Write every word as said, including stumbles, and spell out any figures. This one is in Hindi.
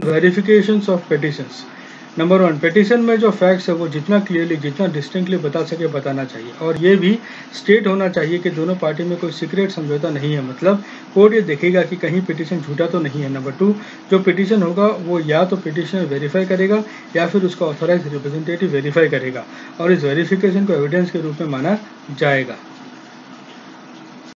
Verifications of petitions. Number one, petition में जो फैक्ट्स है वो जितना क्लियरली, जितना डिस्टिंक्टली बता सके बताना चाहिए, और ये भी स्टेट होना चाहिए कि दोनों पार्टी में कोई सीक्रेट समझौता नहीं है, मतलब कोर्ट ये देखेगा कि कहीं पिटिशन झूठा तो नहीं है। नंबर टू, जो पिटिशन होगा वो या तो पिटिशनर वेरीफाई करेगा या फिर उसका ऑथोराइज रिप्रेजेंटेटिव वेरीफाई करेगा, और इस वेरिफिकेशन को एविडेंस के रूप में माना जाएगा।